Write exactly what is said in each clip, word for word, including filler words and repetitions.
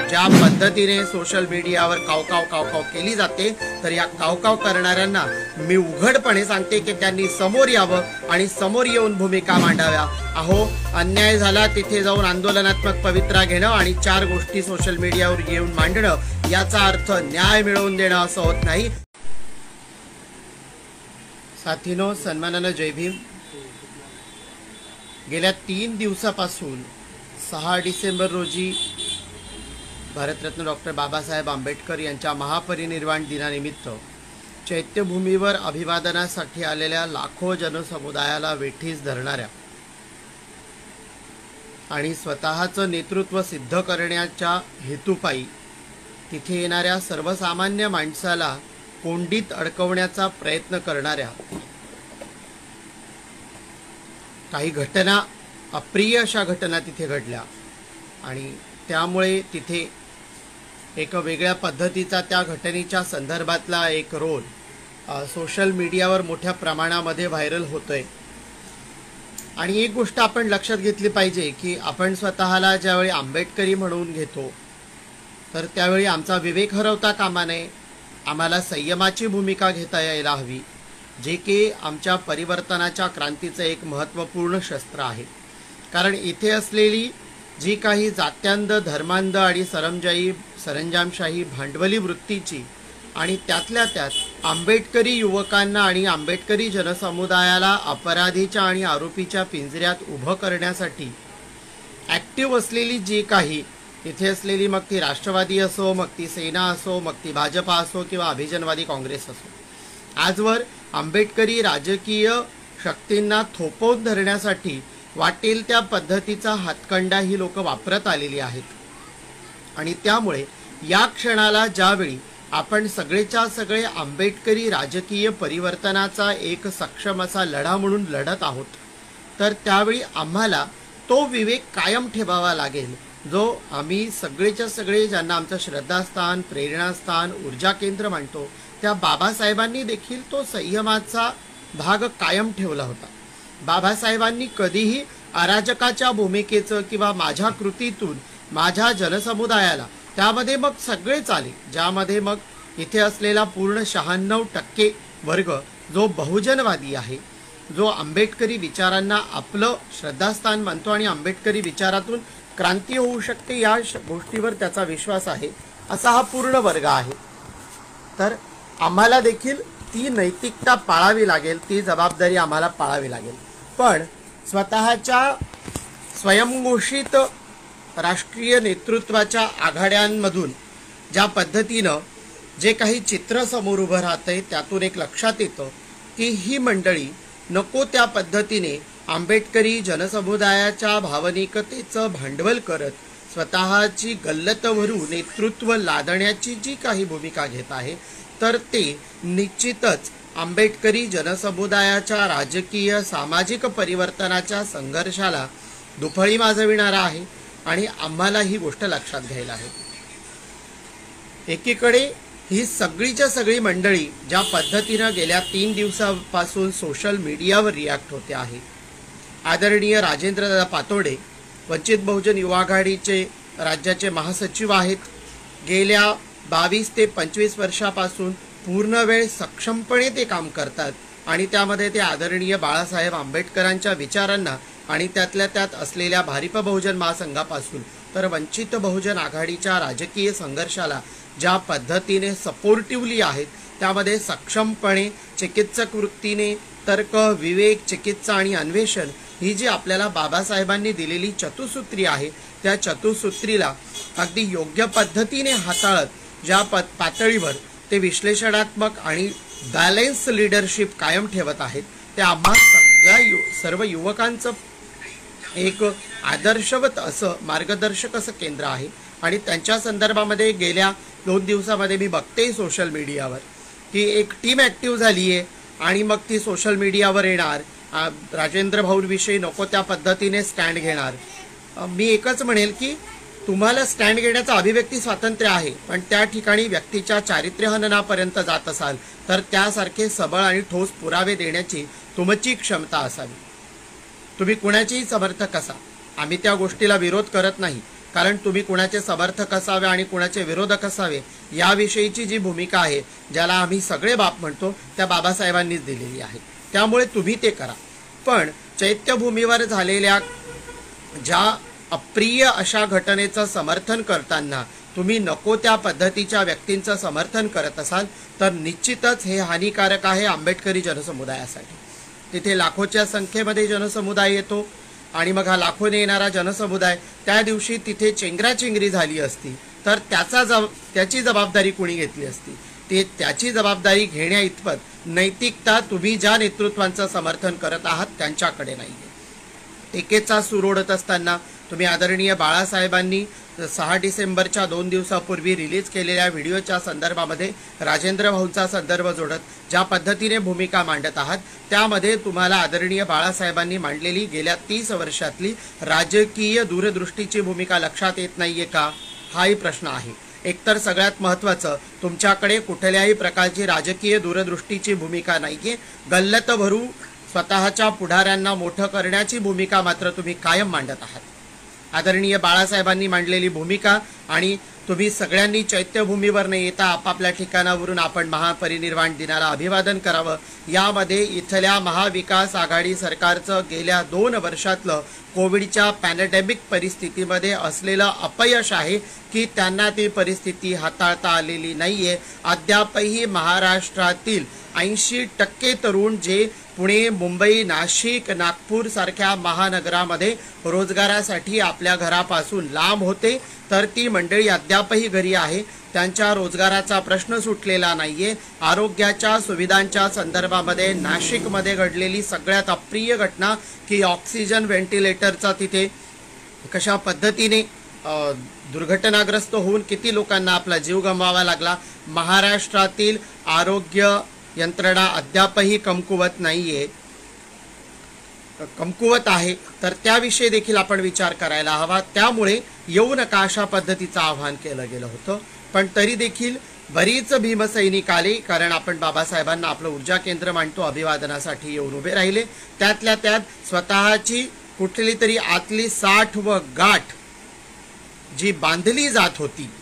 ज्या पद्धतीने सोशल मीडियावर कावकाव कावकाव केली जाते, तर या कावकाव करणाऱ्यांना मी उघडपणे सांगते की त्यांनी समोर यावं आणि समोर येऊन भूमिका मांडाव्या। अहो, अन्याय झाला तिथे जाऊन आंदोलनात्मक पवित्रा घेणं आणि चार गोष्टी सोशल मीडियावर येऊन मांडणं याचा अर्थ न्याय मिळवून देणं असं होत नाही। साथीनो, सन्मानानं जय भीम। गेल्या तीन दिवसापासून सहा डिसेंबर रोजी भारतरत्न डॉक्टर बाबासाहेब आंबेडकर यांच्या महापरिनिर्वाण दिनानिमित्त चैत्यभूमीवर अभिवादनासाठी आलेल्या लाखो जनसमुदायाला वेठीस धरणाऱ्या आणि स्वतःचं नेतृत्व सिद्ध करण्याच्या हेतुपायी तिथे येणाऱ्या सर्वसामान्य माणसाला कोंडीत अडकवण्याचा प्रयत्न करणाऱ्या काही घटना, अप्रिय अशा घटना तिथे घडल्या आणि त्यामुळे तिथे एक वेगळ्या पद्धतीचा त्या घटनेच्या संदर्भातला एक रोल सोशल मीडियावर मोठ्या प्रमाणामध्ये व्हायरल होतोय। आणि एक गोष्ट आपण लक्षात घेतली पाहिजे की आपण स्वतःला ज्यावेळी आंबेडकरी म्हणून घेतो तर त्यावेळी आमचा विवेक हरवता कामा नये। आम्हाला संयमाची भूमिका घेता यायला हवी, जे की आमच्या परिवर्तनाच्या क्रांतीचं एक महत्त्वपूर्ण शस्त्र आहे। कारण इथे असलेली जी काही जात्यांध, धर्मांध आणि सरंजाई सरंजामशाही भांडवली वृत्तीची आणि त्यातल्या त्यात आंबेडकरी युवकांना आणि आंबेडकरी जनसमुदायाला अपराधीच्या आणि आरोपीच्या पिंजऱ्यात उभं करण्यासाठी ॲक्टिव्ह असलेली जी काही इथे असलेली, मग ती राष्ट्रवादी असो, मग ती सेना असो, मग ती भाजपा असो किंवा अभिजनवादी काँग्रेस असो, आजवर आंबेडकरी राजकीय शक्तींना थोपवून धरण्यासाठी वाटेल त्या पद्धतीचा हातखंडा ही लोक वापरत आलेली आहेत। आणि त्यामुळे या क्षणाला ज्यावेळी आपण सगळेच्या सगळे आंबेडकरी राजकीय परिवर्तनाचा एक सक्षम असा लढा म्हणून लढत आहोत, तर त्यावेळी आम्हाला तो विवेक कायम ठेवावा लागेल, जो आम्ही सगळेच्या सगळे ज्यांना आमचं श्रद्धास्थान, प्रेरणास्थान, ऊर्जा केंद्र मानतो, त्या बाबासाहेबांनी देखील तो संयमाचा भाग कायम ठेवला होता। बाबासाहेबांनी कधीही अराजकाच्या भूमिकेचं किंवा माझ्या कृतीतून माझ्या जनसमुदायाला, त्यामध्ये मग सगळेच आले, ज्यामध्ये मग इथे असलेला पूर्ण शहाण्णव टक्के वर्ग जो बहुजनवादी आहे, जो आंबेडकरी विचारांना आपलं श्रद्धास्थान मानतो आणि आंबेडकरी विचारातून क्रांती होऊ शकते या गोष्टीवर त्याचा विश्वास आहे, असा हा पूर्ण वर्ग आहे। तर आम्हाला देखील ती नैतिकता पाळावी लागेल, ती जबाबदारी आम्हाला पाळावी लागेल। पण स्वतःच्या स्वयंघोषित राष्ट्रीय नेतृत्वाच्या आघाड्यांमधून ज्या पद्धतीनं जे काही चित्र समोर उभं राहतंय, त्यातून एक लक्षात येतं की ही मंडळी नको त्या पद्धतीने आंबेडकरी जनसमुदायाच्या भावनिकतेचं भांडवल करत स्वतःची गल्लत भरू नेतृत्व लादण्याची जी काही भूमिका घेत आहे, तर ते निश्चितच आंबेडकरी जनसमुदायाच्या राजकीय सामाजिक परिवर्तनाच्या संघर्षाला दुफळी माजविणारा आहे आणि आम्हाला ही गोष्ट लक्षात घ्यायला आहे। एकीकडे ही सगळीच्या सगळी मंडळी ज्या पद्धतीनं गेल्या तीन दिवसापासून सोशल मीडियावर रिॲक्ट होते आहे, आदरणीय राजेंद्रदादा पातोडे वंचित बहुजन युवा आघाडीचे राज्याचे महासचिव आहेत, गेल्या बावीस ते पंचवीस वर्षापासून पूर्ण वेळ सक्षमपणे ते काम करतात आणि त्यामध्ये ते आदरणीय बाळासाहेब आंबेडकरांच्या विचारांना आणि त्यातल्या त्यात असलेल्या भारिप बहुजन महासंघापासून तर वंचित बहुजन आघाडीच्या राजकीय संघर्षाला ज्या पद्धतीने सपोर्टिव्हली आहेत, त्यामध्ये सक्षमपणे चिकित्सक वृत्तीने तर्क, विवेक, चिकित्सा आणि अन्वेषण ही जी आपल्याला बाबासाहेबांनी दिलेली चतुसूत्री आहे, त्या चतुसूत्रीला अगदी योग्य पद्धतीने हाताळत ज्या प पातळीवर ते विश्लेषणात्मक आणि बॅलेन्स लीडरशिप कायम ठेवत आहेत, ते आम्हा सगळ्या यु सर्व युवकांचं एक आदर्शवत असं मार्गदर्शक असं केंद्र आहे। आणि त्यांच्या संदर्भामध्ये गेल्या दोन दिवसामध्ये मी बघते सोशल मीडियावर की एक टीम ॲक्टिव्ह झाली आहे आणि मग ती सोशल मीडियावर येणार, राजेंद्र भाऊंविषयी नको त्या पद्धतीने स्टँड घेणार। मी एकच म्हणेल की तुम्हाला स्टँड घेण्याचं अभिव्यक्ती स्वातंत्र्य आहे, पण त्या ठिकाणी व्यक्तीच्या चारित्र्यहननापर्यंत जात असाल तर त्यासारखे सबळ आणि ठोस पुरावे देण्याची तुमची क्षमता असावी। तुम्ही कुणाचेही समर्थक असा, आम्ही त्या गोष्टीला विरोध करत नाही, कारण तुम्ही कुणाचे समर्थक असावे आणि कुणाचे विरोधक असावे याविषयीची जी भूमिका आहे, ज्याला आम्ही सगळे बाप म्हणतो, त्या बाबासाहेबांनीच दिलेली आहे. त्यामुळे तुम्ही ते करा. पण चैत्यभूमीवर झालेल्या ज्या अप्रिय अशा घटनेचं समर्थन करताना तुम्ही नको त्या पद्धतीच्या व्यक्तींचं समर्थन करत असाल तर निश्चितच हे हानिकारक आहे आंबेडकरी जनसमुदायासाठी. तिथे लाखोच्या संख्येमध्ये जनसमुदाय येतो आणि मग हा लाखोने येणारा जनसमुदाय त्या दिवशी तिथे चेंगराचेंगरी झाली असती तर त्याचा जब त्याची जबाबदारी कुणी घेतली असती? ते त्याची जबाबदारी घेण्या इतपत नैतिकता तुम्ही ज्या नेतृत्वांचं समर्थन करत आहात त्यांच्याकडे नाही आहे. टीकेचा सूर ओढत असताना तुम्ही आदरणीय बाळासाहेबांनी सहा डिसेंबरच्या दोन दिवसापूर्वी रिलीज केलेल्या व्हिडिओच्या संदर्भामध्ये राजेंद्र भाऊंचा संदर्भ जोडत ज्या पद्धतीने भूमिका मांडत आहात त्यामध्ये तुम्हाला आदरणीय बाळासाहेबांनी मांडलेली गेल्या तीस वर्षातली राजकीय दूरदृष्टीची भूमिका लक्षात येत नाहीये का? हाही प्रश्न आहे. एकतर सगळ्यात महत्त्वाचं, तुमच्याकडे कुठल्याही प्रकारची राजकीय दूरदृष्टीची भूमिका नाहीये. गल्लत भरू स्वतःच्या पुढाऱ्यांना मोठं करण्याची भूमिका मात्र तुम्ही कायम मांडत आहात. आदरणीय बाळासाहेबांनी मांडलेली भूमिका आणि तुम्ही सगळ्यांनी चैत्यभूमीवर न येता आपापल्या ठिकाणावरून आपण महापरिनिर्वाण दिनाला अभिवादन करावं, यामध्ये इथल्या महाविकास आघाडी सरकारचं गेल्या दोन वर्षातलं कोविडच्या पॅन्डेमिक परिस्थितीमध्ये असलेलं अपयश आहे की त्यांना ती परिस्थिती हाताळता आलेली नाहीये. अद्यापही महाराष्ट्रातील ऐंशी टक्के तरुण जे पुणे, मुंबई, नाशिक, नागपूर सारख्या महानगरामध्ये रोजगारासाठी आपल्या घरापासून लांब होते तर ती मंडळी अद्यापही घरी आहे. त्यांच्या रोजगाराचा प्रश्न सुटलेला नाहीये. आरोग्याच्या सुविधांच्या संदर्भामध्ये नाशिकमध्ये घडलेली सगळ्यात अप्रिय घटना की ऑक्सिजन व्हेंटिलेटरचा तिथे कशा पद्धतीने दुर्घटनाग्रस्त होऊन किती लोकांना आपला जीव गमवावा लागला. महाराष्ट्रातील आरोग्य यंत्रणा अद्यापही कमकुवत नाहीये, कमकुवत आहे, तर त्याविषयी देखील आपण विचार करायला हवा. त्यामुळे येऊ नका अशा पद्धतीचं आवाहन केलं गेलं होतं. पण तरी देखील बरीच भीमसैनिक आले, कारण आपण बाबासाहेबांना आपलं ऊर्जा केंद्र मांडतो अभिवादनासाठी येऊन उभे राहिले. त्यातल्या त्यात स्वतःची कुठली तरी आतली साठ व गाठ जी बांधली जात होती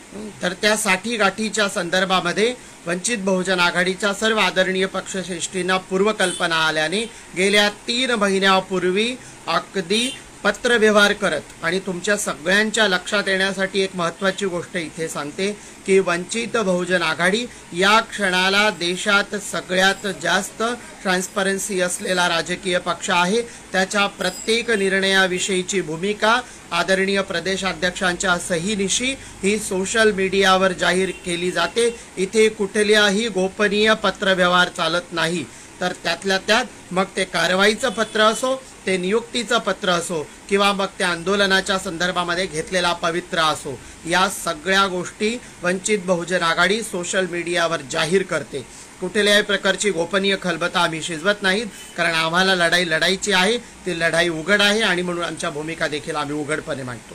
तर त्या साठी गाठीच्या संदर्भामध्ये वंचित बहुजन आघाडीच्या सर्व आदरणीय पक्षश्रेष्ठींना पूर्वकल्पना आल्याने गेल्या तीन महिन्यापूर्वी अगदी पत्रव्यवहार करत आणि तुमच्या सगळ्यांच्या लक्षात येण्यासाठी एक महत्त्वाची गोष्ट इथे सांगते की वंचित बहुजन आघाडी या क्षणाला देशात सगळ्यात जास्त ट्रान्सपरन्सी असलेला राजकीय पक्ष आहे. त्याच्या प्रत्येक निर्णयाविषयीची भूमिका आदरणीय प्रदेशाध्यक्षांच्या सहीनिशी ही सोशल मीडियावर जाहीर केली जाते. इथे कुठल्याही गोपनीय पत्रव्यवहार चालत नाही. तर त्यातल्या त्यात मग ते कारवाईचं पत्र असो, ते नियुक्तीचं पत्र असो किंवा मग त्या आंदोलनाच्या संदर्भामध्ये घेतलेला पवित्रा असो, या सगळ्या गोष्टी वंचित बहुजन आघाडी सोशल मीडियावर जाहीर करते. कुठल्याही प्रकारची गोपनीय खलबता आम्ही शिजवत नाहीत, कारण आम्हाला लढाई लढायची आहे. ती लढाई उघड आहे आणि म्हणून आमच्या भूमिका देखील आम्ही उघडपणे मांडतो.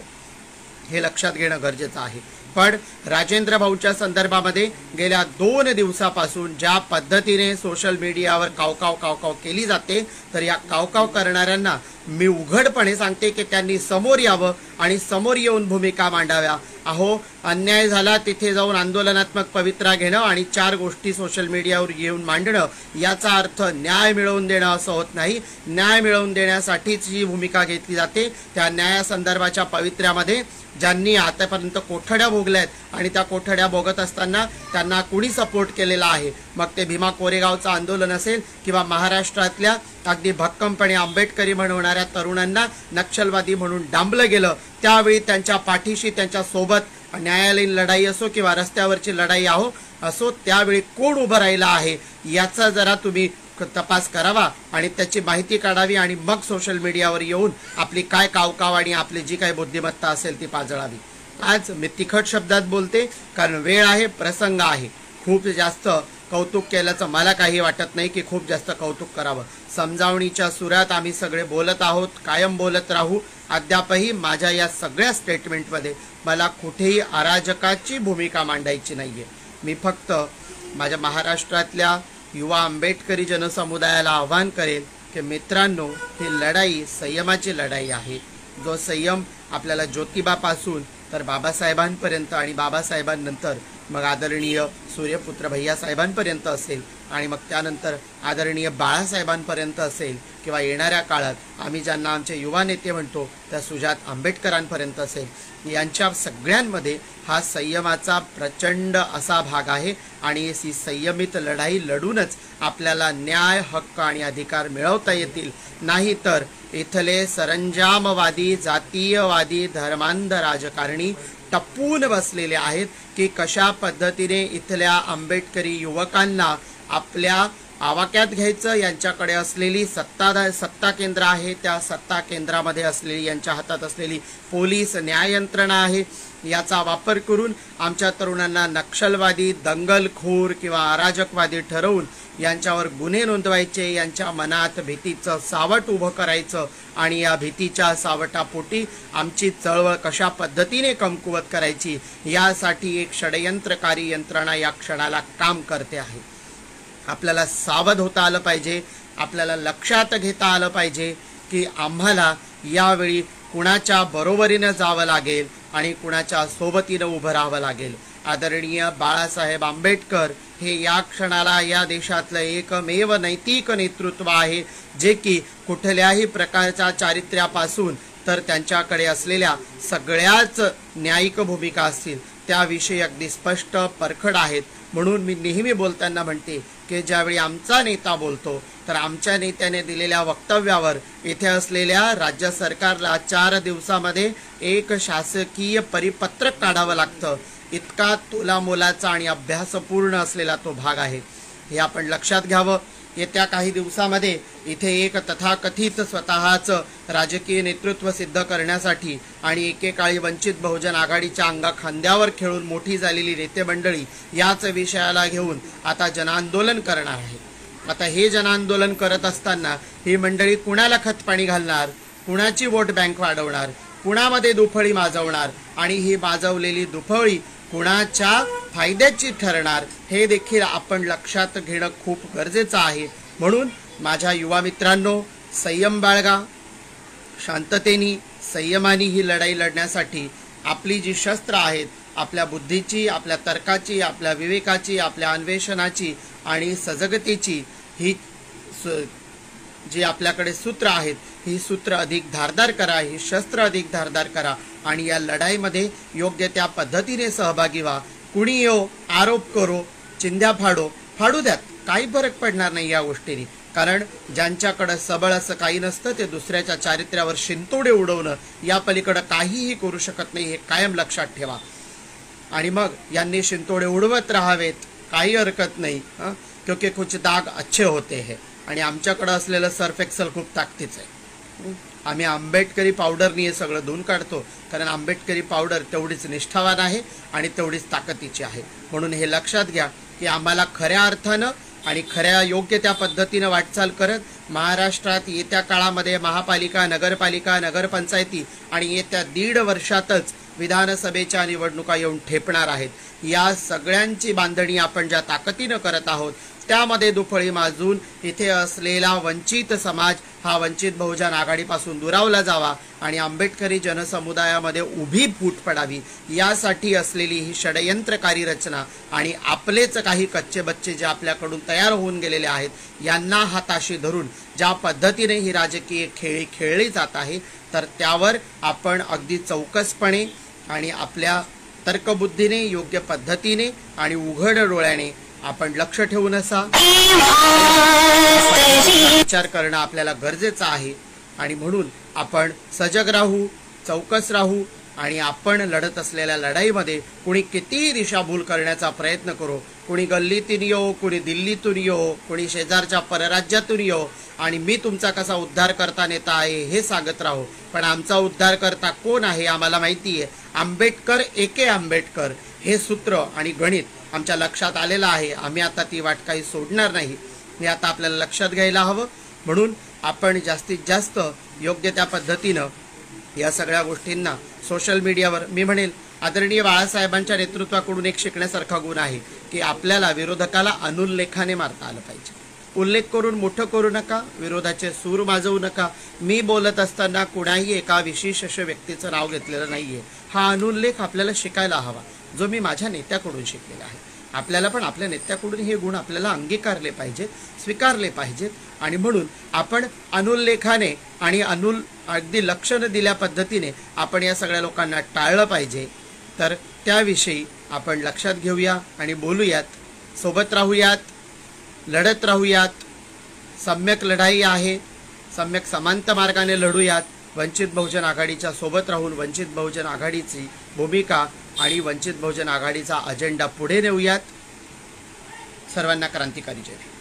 हे लक्षात घेणं गरजेचं आहे. पण राजेंद्र भाऊच्या संदर्भामध्ये गेल्या दोन दिवसापासून ज्या पद्धतीने सोशल मीडियावर कावकाव कावकाव केली जाते तर या कावकाव करणाऱ्यांना मी उघडपणे सांगते की त्यांनी समोर यावं आणि समोर येऊन भूमिका मांडाव्या. अहो, अन्याय झाला तिथे जाऊन आंदोलनात्मक पवित्रा घेणं आणि चार गोष्टी सोशल मीडियावर येऊन मांडणं याचा अर्थ न्याय मिळवून देणं असं होत नाही. न्याय मिळवून देण्यासाठीच ही भूमिका घेतली जाते. त्या न्यायासंदर्भाच्या पवित्र्यामध्ये ज्यांनी आतापर्यंत कोठड्या भोगल्यात आणि त्या कोठड्या भोगत असताना त्यांना कुणी सपोर्ट केलेला आहे, मग ते भीमा कोरेगावचं आंदोलन असेल किंवा महाराष्ट्रातल्या अगदी भक्कमपणे आंबेडकरी म्हणवणाऱ्या तरुणांना नक्षलवादी म्हणून डांबलं गेलं, त्यावेळी त्यांच्या पाठीशी त्यांच्या सोबत न्यायालयीन लढाई असो किंवा रस्त्यावरची लढाई आहो असो त्यावेळी कोण उभं राहिलं आहे याचा जरा तुम्ही तपास करावा आणि त्याची माहिती काढावी आणि मग सोशल मीडियावर येऊन आपली काय कावकाव आणि आपली जी काही बुद्धिमत्ता असेल ती पाजळावी. आज मी तिखट शब्दात बोलते कारण वेळ आहे, प्रसंग आहे. खूप जास्त कौतुक केल्याचं मला काही वाटत नाही की खूप जास्त कौतुक करावं. समजावणीच्या सुरात आम्ही सगळे बोलत आहोत, कायम बोलत राहू. अद्यापही माझ्या या सगळ्या स्टेटमेंटमध्ये मला कुठेही अराजकाची भूमिका मांडायची नाहीये. मी फक्त माझ्या महाराष्ट्रातल्या युवा आंबेडकरी जनसमुदायाला आवाहन करेल की मित्रांनो, ही लढाई संयमाची लढाई आहे. जो संयम आपल्याला ज्योतिबापासून तर बाबासाहेबांपर्यंत आणि बाबासाहेबांनंतर मग आदरणीय सूर्यपुत्र भैयासाहेबांपर्यंत असेल आणि मग त्यानंतर आदरणीय बाळासाहेबांपर्यंत असेल किंवा येणाऱ्या काळात आम्ही ज्यांना आमचे युवा नेते म्हणतो त्या सुजात आंबेडकरांपर्यंत असेल, यांच्या सगळ्यांमध्ये हा संयमाचा प्रचंड असा भाग आहे आणि ही संयमित लढाई लढूनच आपल्याला न्याय, हक्क आणि अधिकार मिळवता येतील. नाहीतर इथले सरंजामवादी, जातीयवादी, धर्मांध राजकारणी टपून बसलेले आहेत की कशा पद्धतीने इथल्या आंबेडकरी युवकांना आपल्या आवाक्यात घ्यायचं. यांच्याकडे असलेली सत्ता सत्ता केंद्र आहे, त्या सत्ता केंद्रामध्ये असलेली यांच्या हातात असलेली पोलीस न्याय यंत्रणा आहे, याचा वापर करून आमच्या तरुणांना नक्षलवादी, दंगलखोर किंवा अराजकवादी ठरवून यांच्यावर गुन्हे नोंदवायचे, यांच्या मनात भीतीचं सावट उभं करायचं आणि या भीतीच्या सावटापोटी आमची चळवळ कशा पद्धतीने कमकुवत करायची यासाठी एक षडयंत्रकारी यंत्रणा या क्षणाला काम करते आहे. आपल्याला सावध होता आलं पाहिजे. आपल्याला लक्षात घेता आलं पाहिजे की आम्हाला यावेळी कुणाच्या बरोबरीनं जावं लागेल आणि कुणाच्या सोबतीनं उभं राहावं लागेल. आदरणीय बाळासाहेब आंबेडकर हे या क्षणाला या देशातलं एकमेव नैतिक नेतृत्व आहे जे की कुठल्याही प्रकारच्या चारित्र्यापासून तर त्यांच्याकडे असलेल्या सगळ्याच न्यायिक भूमिका असतील त्याविषयी अगदी स्पष्ट परखड आहेत. म्हणून मी नेहमी बोलताना म्हणते की ज्यावेळी आमचा नेता बोलतो तर आमच्या नेत्याने दिलेल्या वक्तव्यावर इथे असलेल्या राज्य सरकारला चार दिवसामध्ये एक शासकीय परिपत्रक काढावं लागतं. इतका तोलामोलाचा आणि अभ्यासपूर्ण असलेला तो भाग आहे, हे आपण लक्षात घ्यावं. येत्या काही दिवसामध्ये इथे एक तथाकथित स्वतःचं राजकीय नेतृत्व सिद्ध करण्यासाठी आणि एकेकाळी वंचित बहुजन आघाडीच्या अंगा खांद्यावर खेळून मोठी झालेली नेते मंडळी याच विषयाला घेऊन आता जनआंदोलन करणार आहे. आता हे जनआंदोलन करत असताना ही मंडळी कुणाला खतपाणी घालणार, कुणाची वोट बँक वाढवणार, कुणामध्ये दुफळी माजवणार आणि ही माजवलेली दुफळी कुणाच्या फायद्याची ठरणार हे देखील आपण लक्षात घेणं खूप गरजेचं आहे. म्हणून माझ्या युवा मित्रांनो, संयम बाळगा. शांततेने, संयमाने ही लढाई लढण्यासाठी आपली जी शस्त्र आहेत, आपल्या बुद्धीची, आपल्या तर्काची, आपल्या विवेकाची, आपल्या अन्वेषणाची आणि सजगतेची ही जी आपल्याकडे सूत्र आहेत ही सूत्र अधिक धारदार करा, ही शस्त्र अधिक धारदार करा आणि या लढाईमध्ये योग्य त्या पद्धतीने सहभागी व्हा. कुणी येऊ, आरोप करो, चिंध्या फाडो, फाडू द्यात, काही फरक पडणार नाही या गोष्टीने. कारण ज्यांच्याकडं सबळ असं काही नसतं ते दुसऱ्याच्या चारित्र्यावर शिंतोडे उडवणं या पलीकडं काहीही करू शकत नाही, हे कायम लक्षात ठेवा. आणि मग यांनी शिंतोडे उडवत राहावेत, काही हरकत नाही, हां, क्योंकि कुछ दाग अच्छे होते हैं. आणि आमच्याकडं असलेलं सर्फ एक्सेल खूप ताकदीचं आहे. आम्ही आंबेडकरी पावडरनी हे सगळं धुवून काढतो, कारण आंबेडकरी पावडर तेवढीच निष्ठावान आहे आणि तेवढीच ताकदीची आहे. म्हणून हे लक्षात घ्या की आम्हाला खऱ्या अर्थानं आणि खऱ्या योग्य त्या पद्धतीनं वाटचाल करत महाराष्ट्रात येत्या काळामध्ये महापालिका, नगरपालिका, नगरपंचायती आणि येत्या दीड वर्षातच विधानसभेच्या निवडणुका येऊन ठेपणार आहेत. या सगळ्यांची बांधणी आपण ज्या ताकदीनं करत आहोत त्यामध्ये दुफळी माजून इथे असलेला वंचित समाज हा वंचित बहुजन आघाडीपासून दुरावला जावा आणि आंबेडकरी जनसमुदायामध्ये उभी फूट पडावी यासाठी असलेली ही षडयंत्रकारी रचना आणि आपलेच काही कच्चे बच्चे जे आपल्याकडून तयार होऊन गेलेले आहेत यांना हाताशी धरून ज्या पद्धतीने ही राजकीय खेळी खेळली जात आहे तर त्यावर आपण अगदी चौकसपणे आणि आपल्या तर्कबुद्धीने, योग्य पद्धतीने आणि उघड डोळ्याने आपण लक्ष ठेवून असा विचार करणं आपल्याला गरजेचं आहे. आणि म्हणून आपण सजग राहू, चौकस राहू आणि आपण लढत असलेल्या लढाईमध्ये कुणी कितीही दिशाभूल करण्याचा प्रयत्न करो, कुणी गल्लीतून येऊ, कुणी दिल्लीतून येऊ, कुणी शेजारच्या परराज्यातून येऊ आणि मी तुमचा कसा उद्धार करता नेता आहे हे सांगत राहू, पण आमचा उद्धार करता कोण आहे आम्हाला माहिती आहे. आंबेडकर एके आंबेडकर हे सूत्र आणि गणित आमच्या लक्षात आलेलं आहे. आम्ही आता ती वाट काही सोडणार नाही हे आता आपल्याला लक्षात घ्यायला हवं. म्हणून आपण जास्तीत जास्त योग्य त्या पद्धतीनं या सगळ्या गोष्टींना सोशल मीडियावर, मी म्हणेल आदरणीय बाळासाहेबांच्या नेतृत्वाकडून एक शिकण्यासारखा गुण आहे की आपल्याला विरोधकाला अनुल्लेखाने मारता आलं पाहिजे. उल्लेख करून मोठं करू नका, विरोधाचे सूर माजवू नका. मी बोलत असताना कुणाही एका विशेष अशा व्यक्तीचं नाव घेतलेलं नाहीये. हा अनुल्लेख आपल्याला शिकायला हवा, जो मी माझ्या नेत्याकडून शिकलेला आहे. आपल्याला पण आपल्या नेत्याकडून हे गुण आपल्याला अंगीकारले पाहिजेत, स्वीकारले पाहिजेत. आणि म्हणून आपण अनुल्लेखाने आणि अनुल अगदी लक्ष न दिल्या पद्धतीने आपण या सगळ्या लोकांना टाळलं पाहिजे. तर त्याविषयी आपण लक्षात घेऊया आणि बोलूयात, सोबत राहूयात, लढत राहूयात. सम्यक लढाई आहे, सम्यक समांतर मार्गाने लढूयात. वंचित बहुजन आघाडीच्या सोबत राहून वंचित बहुजन आघाडीची भूमिका आणि वंचित बहुजन आघाडीचा अजेंडा पुढे नेऊयात. सर्वांना क्रांतिकारी जय.